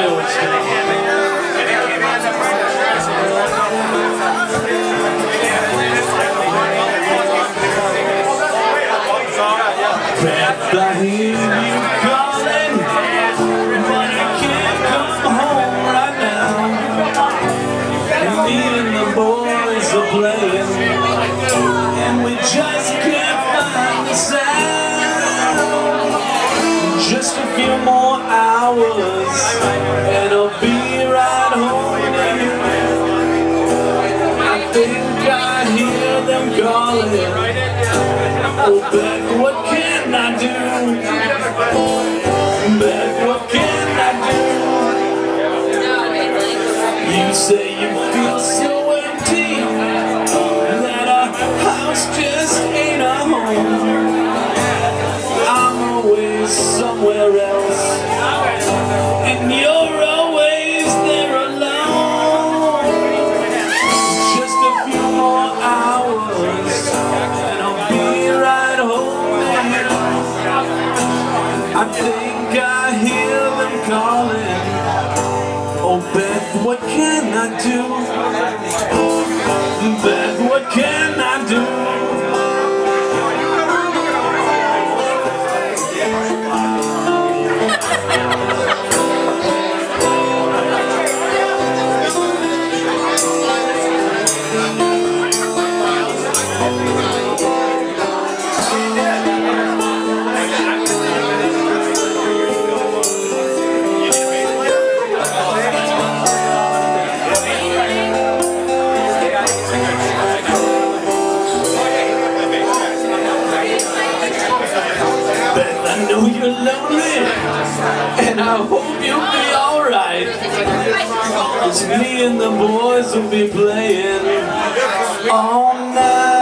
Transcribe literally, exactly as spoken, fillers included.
know what's gonna happen. Beth, I hear you calling, but I can't come home right now. And me and the boys are playing, and we just can't find the sound. Just a few more hours, and I'll be right home to you. I think I hear them calling. Oh, Beth, what can I do? Beth, what can I do? You say you feel so empty, that our house just ain't a home. I'm always somewhere else, and you're always there alone. Just a few more hours, and I'll be right home. I think I hear them calling. Oh, Beth, what can I do? Beth, what can I do? I know you're lonely, and I hope you'll be alright. 'Cause me and the boys will be playing all night.